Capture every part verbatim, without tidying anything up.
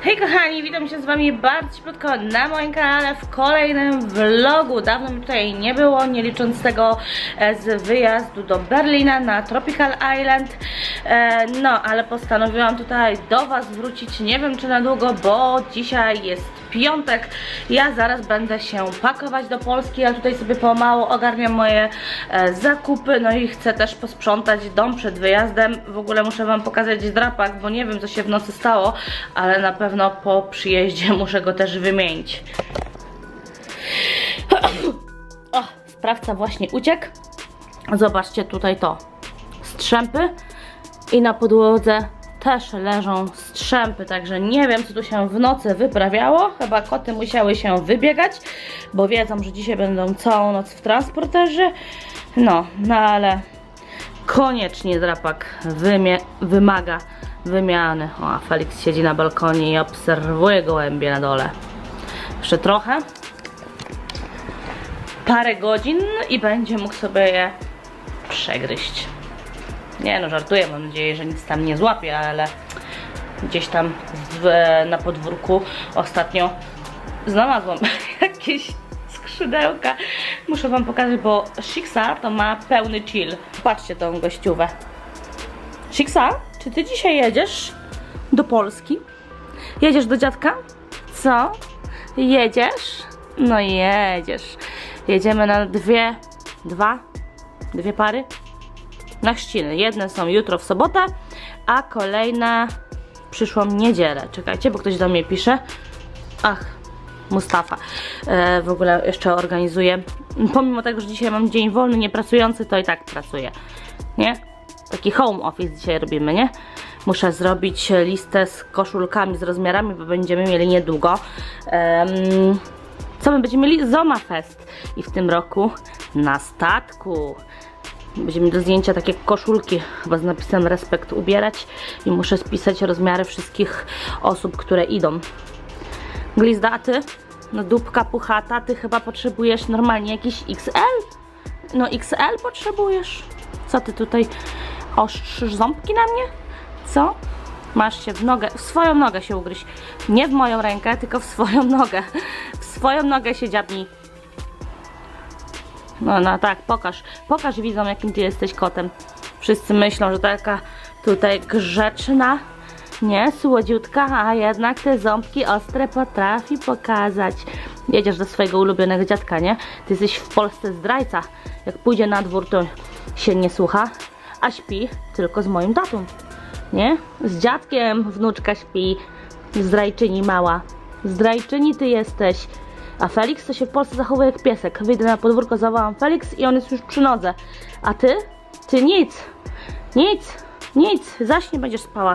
Hej kochani, witam się z wami bardzo cieplutko na moim kanale w kolejnym vlogu. Dawno mi tutaj nie było, nie licząc tego z wyjazdu do Berlina na Tropical Island. No, ale postanowiłam tutaj do was wrócić, nie wiem czy na długo, bo dzisiaj jest piątek. Ja zaraz będę się pakować do Polski, ja tutaj sobie pomału ogarniam moje zakupy, no i chcę też posprzątać dom przed wyjazdem. W ogóle muszę wam pokazać drapak, bo nie wiem co się w nocy stało, ale na pewno po przyjeździe muszę go też wymienić. O, sprawca właśnie uciekł. Zobaczcie tutaj to. Strzępy i na podłodze też leżą strzępy, także nie wiem co tu się w nocy wyprawiało. Chyba koty musiały się wybiegać, bo wiedzą, że dzisiaj będą całą noc w transporterze. No, no ale koniecznie drapak wymaga wymiany. O, a Felix siedzi na balkonie i obserwuje gołębie na dole. Jeszcze trochę, parę godzin i będzie mógł sobie je przegryźć. Nie no, żartuję, mam nadzieję, że nic tam nie złapie, ale gdzieś tam w, na podwórku ostatnio znalazłam jakieś skrzydełka. Muszę wam pokazać, bo Shiksa to ma pełny chill. Patrzcie tą gościówę. Shiksa, czy ty dzisiaj jedziesz do Polski? Jedziesz do dziadka? Co? Jedziesz? No jedziesz. Jedziemy na dwie, dwa, dwie pary na chrzciny. Jedne są jutro w sobotę, a kolejne w przyszłą niedzielę. Czekajcie, bo ktoś do mnie pisze. Ach, Mustafa. E, w ogóle jeszcze organizuję. Pomimo tego, że dzisiaj mam dzień wolny, nie pracujący, to i tak pracuję. Nie? Taki home office dzisiaj robimy, nie? Muszę zrobić listę z koszulkami, z rozmiarami, bo będziemy mieli niedługo. Um, co my będziemy mieli? Zomafest. I w tym roku na statku. Będziemy do zdjęcia takie koszulki, chyba z napisem respekt, ubierać. I muszę spisać rozmiary wszystkich osób, które idą. Glizdaty, no dupka puchata, ty chyba potrzebujesz normalnie jakiś X L? No X L potrzebujesz? Co ty tutaj ostrzysz ząbki na mnie? Co? Masz się w nogę, w swoją nogę się ugryźć. Nie w moją rękę, tylko w swoją nogę. W swoją nogę się dziabnij. No, no tak, pokaż. Pokaż widzom, jakim ty jesteś kotem. Wszyscy myślą, że taka tutaj grzeczna, nie, słodziutka, a jednak te ząbki ostre potrafi pokazać. Jedziesz do swojego ulubionego dziadka, nie? Ty jesteś w Polsce zdrajca. Jak pójdzie na dwór, to się nie słucha, a śpi tylko z moim tatą, nie? Z dziadkiem wnuczka śpi, zdrajczyni mała. Zdrajczyni ty jesteś. A Felix to się w Polsce zachowuje jak piesek. Wyjdę na podwórko, zawołam Felix i on jest już przy nodze. A ty? Ty nic. Nic. Nic. Zaś nie będziesz spała.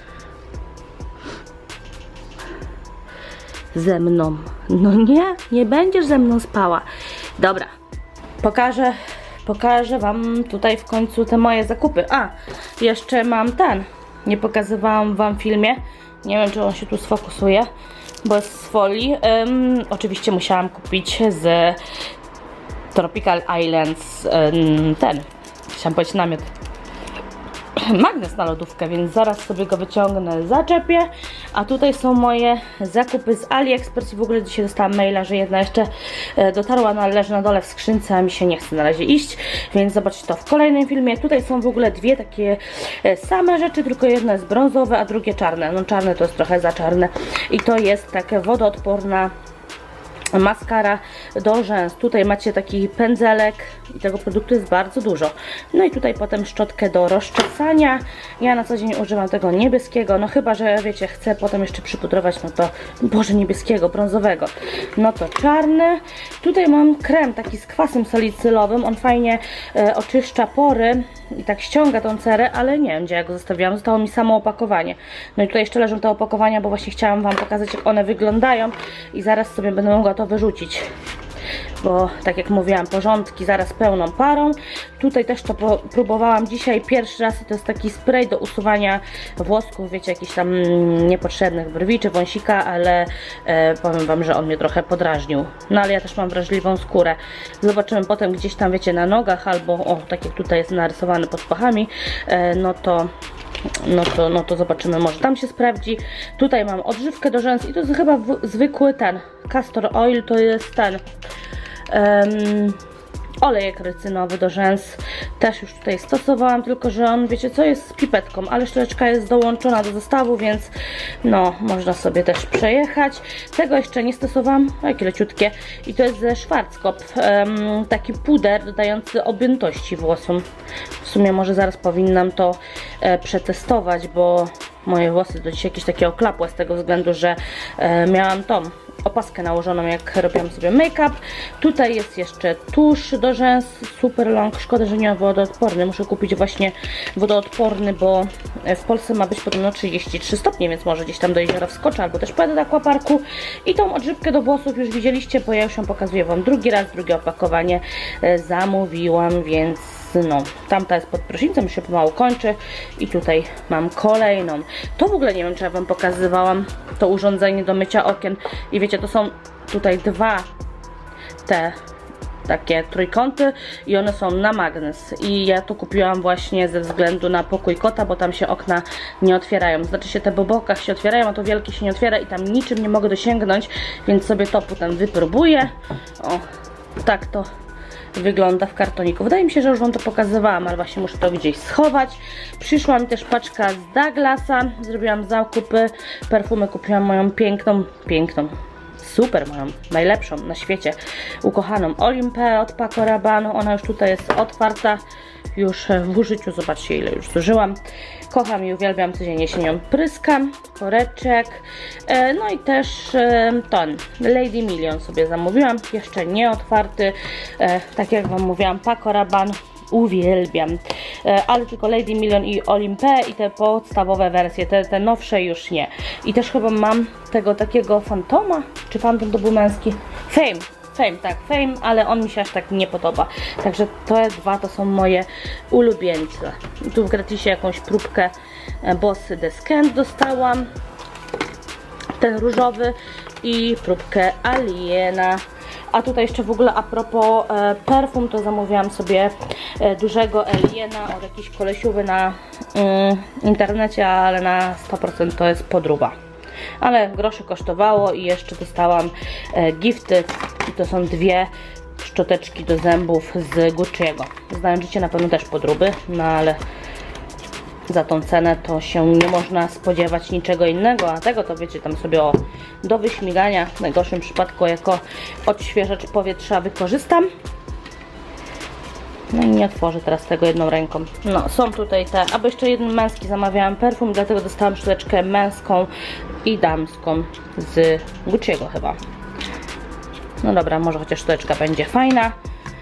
Ze mną. No nie, nie będziesz ze mną spała. Dobra. Pokażę, pokażę wam tutaj w końcu te moje zakupy. A, jeszcze mam ten. Nie pokazywałam wam w filmie. Nie wiem, czy on się tu sfokusuje, bo jest z folii. Um, oczywiście musiałam kupić z Tropical Islands um, ten, chciałam powiedzieć namiot, magnes na lodówkę, więc zaraz sobie go wyciągnę, zaczepię. A tutaj są moje zakupy z AliExpress i w ogóle dzisiaj dostałam maila, że jedna jeszcze dotarła, no ale leży na dole w skrzynce, a mi się nie chce na razie iść, więc zobaczcie to w kolejnym filmie. Tutaj są w ogóle dwie takie same rzeczy, tylko jedno jest brązowe, a drugie czarne. No czarne to jest trochę za czarne i to jest taka wodoodporna maskara do rzęs. Tutaj macie taki pędzelek i tego produktu jest bardzo dużo. No i tutaj potem szczotkę do rozczesania. Ja na co dzień używam tego niebieskiego, no chyba, że wiecie, chcę potem jeszcze przypudrować, no to, boże, niebieskiego, brązowego. No to czarny. Tutaj mam krem taki z kwasem salicylowym, on fajnie e, oczyszcza pory i tak ściąga tą cerę, ale nie wiem, gdzie ja go zostawiłam, zostało mi samo opakowanie. No i tutaj jeszcze leżą te opakowania, bo właśnie chciałam wam pokazać, jak one wyglądają i zaraz sobie będę mogła to wyrzucić, bo tak jak mówiłam, porządki zaraz pełną parą. Tutaj też to próbowałam dzisiaj pierwszy raz i to jest taki spray do usuwania włosków, wiecie, jakichś tam niepotrzebnych brwi czy wąsika, ale e, powiem wam, że on mnie trochę podrażnił. No ale ja też mam wrażliwą skórę. Zobaczymy potem gdzieś tam, wiecie, na nogach albo, o, tak jak tutaj jest narysowany pod pachami, e, no to no to, no to zobaczymy, może tam się sprawdzi. Tutaj mam odżywkę do rzęs i to jest chyba w, zwykły ten castor oil, to jest ten um, olejek rycynowy do rzęs. Też już tutaj stosowałam, tylko że on, wiecie co, jest z pipetką, ale szczoteczka jest dołączona do zestawu, więc no, można sobie też przejechać. Tego jeszcze nie stosowałam, jakie leciutkie. I to jest ze Schwarzkopf, um, taki puder dodający objętości włosom. W sumie może zaraz powinnam to e, przetestować, bo moje włosy do dzisiaj jakieś takie oklapłe z tego względu, że e, miałam tą opaskę nałożoną, jak robiłam sobie make-up. Tutaj jest jeszcze tusz do rzęs, super long. Szkoda, że nie ma wodoodporny. Muszę kupić właśnie wodoodporny, bo w Polsce ma być podobno trzydzieści trzy stopnie, więc może gdzieś tam do jeziora wskoczę, albo też pojadę do aquaparku. I tą odżywkę do włosów już widzieliście, bo ja już ją pokazuję wam drugi raz, drugie opakowanie zamówiłam, więc no, tamta jest pod prysznicem, już się pomału kończy i tutaj mam kolejną. To w ogóle nie wiem, czy ja wam pokazywałam to urządzenie do mycia okien i wiecie, to są tutaj dwa te takie trójkąty i one są na magnes i ja to kupiłam właśnie ze względu na pokój kota, bo tam się okna nie otwierają, znaczy się te po bokach się otwierają, a to wielkie się nie otwiera i tam niczym nie mogę dosięgnąć, więc sobie to potem wypróbuję. O, tak to wygląda w kartoniku. Wydaje mi się, że już wam to pokazywałam, ale właśnie muszę to gdzieś schować. Przyszła mi też paczka z Douglasa. Zrobiłam zakupy. Perfumy kupiłam moją piękną, piękną, super moją, najlepszą na świecie, ukochaną Olympę od Paco Rabanne. Ona już tutaj jest otwarta. Już w użyciu. Zobaczcie, ile już zużyłam. Kocham i uwielbiam, codziennie się nią pryskam. Koreczek. E, no i też e, ten Lady Million sobie zamówiłam. Jeszcze nie otwarty. E, tak jak wam mówiłam, Paco Rabanne uwielbiam. E, ale tylko Lady Million i Olympę i te podstawowe wersje. Te, te nowsze już nie. I też chyba mam tego takiego Fantoma. Czy Phantom to był męski? Fame. Fame, tak, Fame, ale on mi się aż tak nie podoba. Także te dwa to są moje ulubieńce. I tu w gratisie jakąś próbkę Bossy Descent dostałam. Ten różowy i próbkę Aliena. A tutaj jeszcze w ogóle a propos e, perfum, to zamówiłam sobie e, dużego Aliena od jakiejś kolesiówy na y, internecie, ale na sto procent to jest podróba. Ale groszy kosztowało i jeszcze dostałam e, gifty i to są dwie szczoteczki do zębów z Gucci'ego. Znając życie, na pewno też podróby, no ale za tą cenę to się nie można spodziewać niczego innego, a tego to wiecie, tam sobie o, do wyśmigania, w najgorszym przypadku jako odświeżacz powietrza wykorzystam. No i nie otworzę teraz tego jedną ręką. No, są tutaj te, aby jeszcze jeden męski zamawiałam perfum, dlatego dostałam szczoteczkę męską i damską z Gucci'ego chyba. No dobra, może chociaż szczoteczka będzie fajna.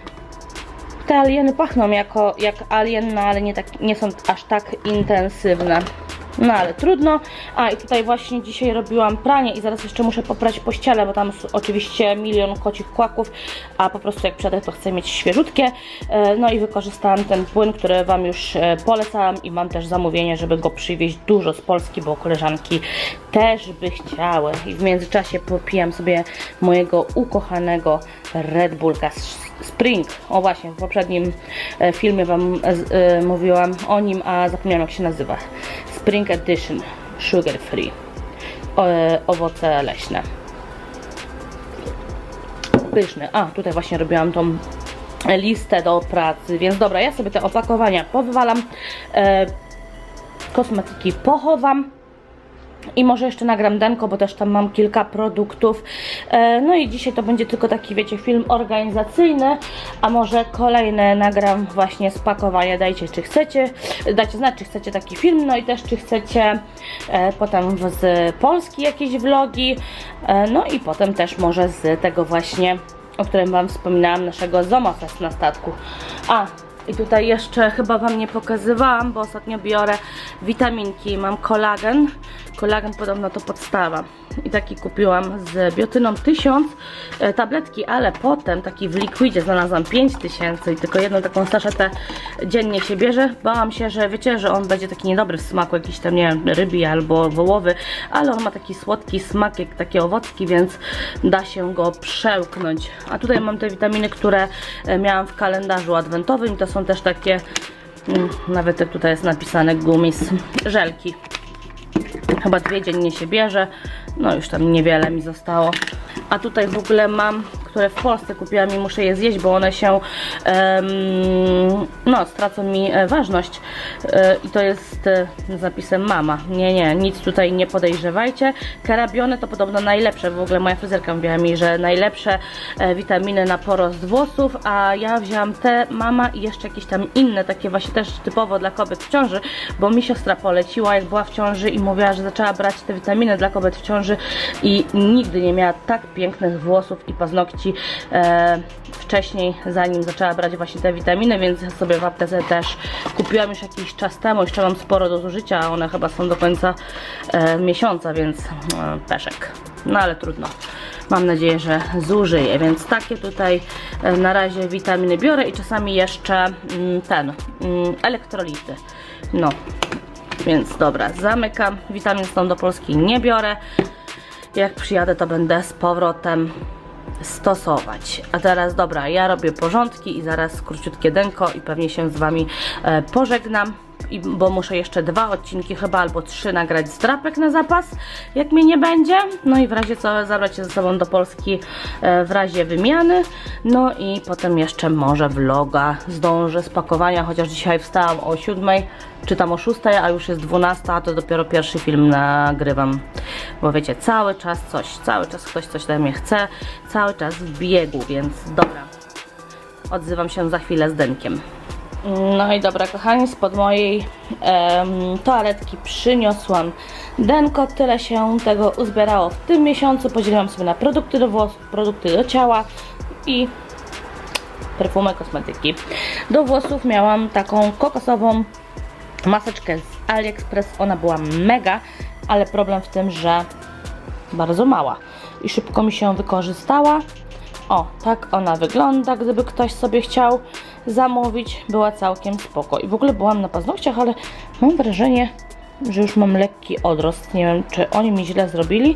Te alieny pachną jako, jak alien, no ale nie, tak, nie są aż tak intensywne. No ale trudno. A i tutaj właśnie dzisiaj robiłam pranie i zaraz jeszcze muszę poprać pościele, bo tam oczywiście milion kocich kłaków, a po prostu jak przyjadę, to chcę mieć świeżutkie. No i wykorzystałam ten płyn, który wam już polecałam i mam też zamówienie, żeby go przywieźć dużo z Polski, bo koleżanki też by chciały. I w międzyczasie popijam sobie mojego ukochanego Red Bullka Spring. O właśnie, w poprzednim filmie wam e, mówiłam o nim, a zapomniałam, jak się nazywa. Spring Edition Sugar Free. O, owoce leśne. Pyszne. A, tutaj właśnie robiłam tą listę do pracy, więc dobra, ja sobie te opakowania powywalam, e, kosmetyki pochowam. I może jeszcze nagram denko, bo też tam mam kilka produktów. No i dzisiaj to będzie tylko taki, wiecie, film organizacyjny, a może kolejne nagram właśnie z pakowania. Dajcie, czy chcecie, dajcie znać, czy chcecie taki film, no i też czy chcecie e, potem z Polski jakieś vlogi, e, no i potem też może z tego właśnie, o którym wam wspominałam, naszego Zomafest na statku. A, i tutaj jeszcze chyba wam nie pokazywałam, bo ostatnio biorę witaminki, mam kolagen. Kolagen podobno to podstawa. I taki kupiłam z biotyną tysiąc e, tabletki, ale potem taki w likwidzie znalazłam pięć tysięcy i tylko jedną taką saszetę dziennie się bierze. Bałam się, że wiecie, że on będzie taki niedobry w smaku, jakiś tam, nie wiem, rybi albo wołowy, ale on ma taki słodki smak, jak takie owocki, więc da się go przełknąć. A tutaj mam te witaminy, które miałam w kalendarzu adwentowym i to są też takie Nawet tutaj jest napisane gummis, żelki. Chyba dwie dziennie się bierze, no już tam niewiele mi zostało. A tutaj w ogóle mam, które w Polsce kupiłam i muszę je zjeść, bo one się, um, no, stracą mi ważność. E, I to jest e, z napisem mama. Nie, nie, nic tutaj nie podejrzewajcie. Karabiony to podobno najlepsze, w ogóle moja fryzjerka mówiła mi, że najlepsze e, witaminy na porost włosów, a ja wzięłam te mama i jeszcze jakieś tam inne, takie właśnie też typowo dla kobiet w ciąży, bo mi siostra poleciła, jak była w ciąży i mówiła, że zaczęła brać te witaminy dla kobiet w ciąży i nigdy nie miała tak pięknych włosów i paznokci e, wcześniej, zanim zaczęła brać właśnie te witaminy, więc ja sobie w aptece też kupiłam już jakiś czas temu, jeszcze mam sporo do zużycia, a one chyba są do końca e, miesiąca, więc e, peszek. No ale trudno. Mam nadzieję, że zużyję, więc takie tutaj e, na razie witaminy biorę i czasami jeszcze mm, ten, mm, elektrolity. No, więc dobra, zamykam. Witamin stąd do Polski nie biorę. Jak przyjadę, to będę z powrotem stosować. A teraz dobra, ja robię porządki i zaraz króciutkie denko i pewnie się z Wami e, pożegnam. I, bo muszę jeszcze dwa odcinki chyba albo trzy nagrać z drapek na zapas, jak mnie nie będzie. No i w razie co zabrać się ze sobą do Polski e, w razie wymiany. No i potem jeszcze może vloga zdążę z pakowania, chociaż dzisiaj wstałam o siódmej, czy tam o szóstej, a już jest dwunasta, a to dopiero pierwszy film nagrywam. Bo wiecie, cały czas coś, cały czas ktoś coś ode mnie chce, cały czas w biegu, więc dobra. Odzywam się za chwilę z denkiem. No i dobra, kochani, spod mojej em, toaletki przyniosłam denko. Tyle się tego uzbierało w tym miesiącu. Podzieliłam sobie na produkty do włosów, produkty do ciała i perfumy, kosmetyki. Do włosów miałam taką kokosową maseczkę z AliExpress. Ona była mega, ale problem w tym, że bardzo mała i szybko mi się wykorzystała. O, tak ona wygląda, gdyby ktoś sobie chciał zamówić. Była całkiem spoko. I w ogóle byłam na paznokciach, ale mam wrażenie, że już mam lekki odrost. Nie wiem, czy oni mi źle zrobili,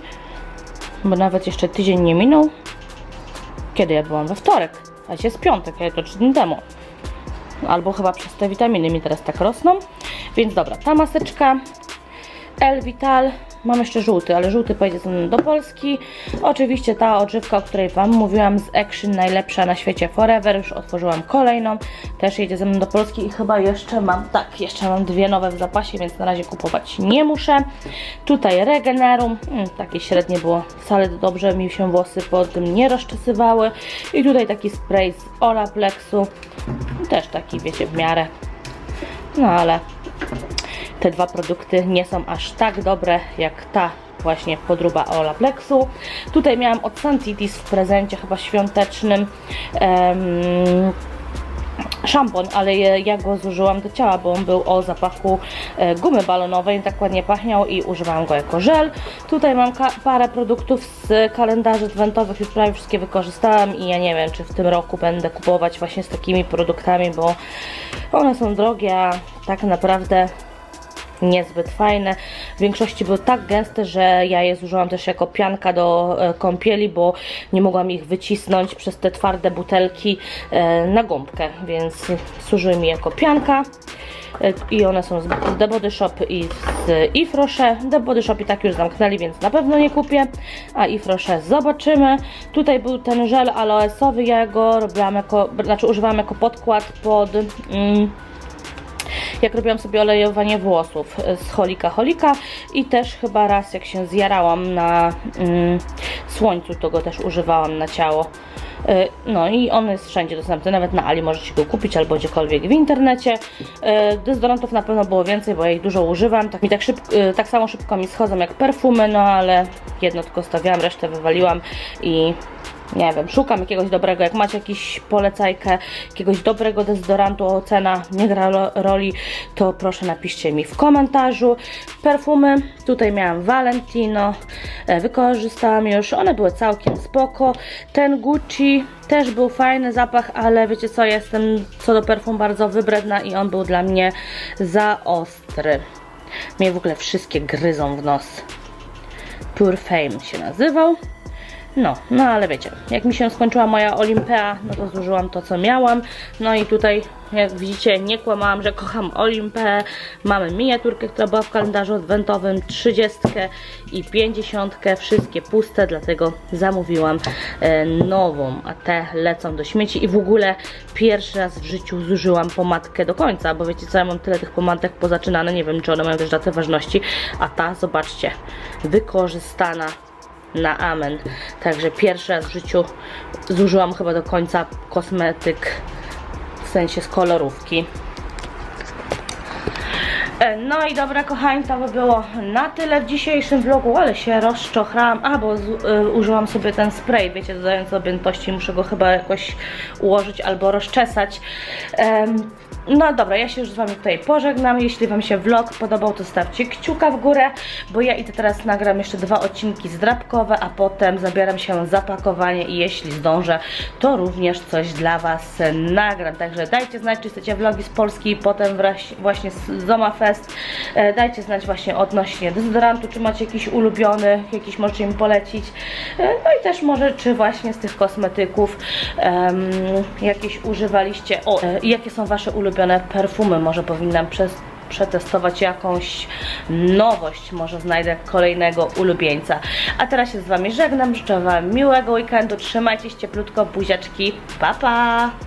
bo nawet jeszcze tydzień nie minął. Kiedy ja byłam? We wtorek, a dzisiaj jest piątek, ja to trzy dni temu. Albo chyba przez te witaminy mi teraz tak rosną. Więc dobra, ta maseczka Elvital. Mam jeszcze żółty, ale żółty pojedzie ze mną do Polski. Oczywiście ta odżywka, o której Wam mówiłam z Action, najlepsza na świecie Forever. Już otworzyłam kolejną. Też jedzie ze mną do Polski i chyba jeszcze mam, tak, jeszcze mam dwie nowe w zapasie, więc na razie kupować nie muszę. Tutaj Regenerum. Hmm, takie średnie było. Wcale dobrze mi się włosy po tym nie rozczesywały. I tutaj taki spray z Olaplexu. Też taki, wiecie, w miarę. No ale te dwa produkty nie są aż tak dobre jak ta właśnie podróba Olaplexu. Tutaj miałam od Santitis w prezencie chyba świątecznym um, szampon, ale ja go zużyłam do ciała, bo on był o zapachu e, gumy balonowej, tak ładnie pachniał i używałam go jako żel. Tutaj mam parę produktów z kalendarzy adwentowych, już prawie wszystkie wykorzystałam i ja nie wiem, czy w tym roku będę kupować właśnie z takimi produktami, bo one są drogie, a tak naprawdę niezbyt fajne. W większości były tak gęste, że ja je zużyłam też jako pianka do e, kąpieli, bo nie mogłam ich wycisnąć przez te twarde butelki e, na gąbkę, więc służyły mi jako pianka. E, I one są z The Body Shop i z Yves Rocher. The Body Shop i tak już zamknęli, więc na pewno nie kupię. A Yves Rocher zobaczymy. Tutaj był ten żel aloesowy, ja go robiłam jako, znaczy używałam jako podkład pod... Mm, jak robiłam sobie olejowanie włosów z Holika Holika i też chyba raz jak się zjarałam na mm, słońcu, to go też używałam na ciało. Yy, no i on jest wszędzie dostępny, nawet na Ali możecie go kupić albo gdziekolwiek w internecie. Yy, dezodorantów na pewno było więcej, bo ja ich dużo używam. Tak, mi tak, szybko, yy, tak samo szybko mi schodzą jak perfumy, no ale jedno tylko stawiałam, resztę wywaliłam i nie wiem, szukam jakiegoś dobrego. Jak macie jakąś polecajkę, jakiegoś dobrego dezodorantu, cena nie gra roli, to proszę napiszcie mi w komentarzu. Perfumy, tutaj miałam Valentino, wykorzystałam już, one były całkiem spoko. Ten Gucci też był fajny zapach, ale wiecie co, jestem co do perfum bardzo wybredna i on był dla mnie za ostry. Mnie w ogóle wszystkie gryzą w nos. Pure Fame się nazywał. No, no ale wiecie, jak mi się skończyła moja Olimpea, no to zużyłam to, co miałam. No i tutaj, jak widzicie, nie kłamałam, że kocham Olimpeę. Mamy miniaturkę, która była w kalendarzu adwentowym, trzydziestkę i pięćdziesiątkę, wszystkie puste, dlatego zamówiłam e, nową, a te lecą do śmieci. I w ogóle pierwszy raz w życiu zużyłam pomadkę do końca, bo wiecie co, ja mam tyle tych pomadek pozaczynane, nie wiem, czy one mają też datę ważności, a ta, zobaczcie, wykorzystana na amen. Także pierwszy raz w życiu zużyłam chyba do końca kosmetyk, w sensie z kolorówki. No i dobra kochani, to by było na tyle w dzisiejszym vlogu, ale się rozczochrałam, a bo z, y, użyłam sobie ten spray, wiecie, dodając objętości, muszę go chyba jakoś ułożyć albo rozczesać. Um, No dobra, ja się już z wami tutaj pożegnam. Jeśli wam się vlog podobał, to stawcie kciuka w górę, bo ja idę teraz nagram jeszcze dwa odcinki zdrabkowe, a potem zabieram się za pakowanie i jeśli zdążę, to również coś dla was nagram. Także dajcie znać, czy chcecie vlogi z Polski i potem właśnie z Zoma Fest. Dajcie znać właśnie odnośnie dezodorantu, czy macie jakiś ulubiony, jakiś możecie mi polecić. No i też może, czy właśnie z tych kosmetyków um, jakieś używaliście. O, jakie są wasze ulubione perfumy, może powinnam przez, przetestować jakąś nowość, może znajdę kolejnego ulubieńca. A teraz się z wami żegnam, życzę wam miłego weekendu, trzymajcie się cieplutko, buziaczki, pa pa!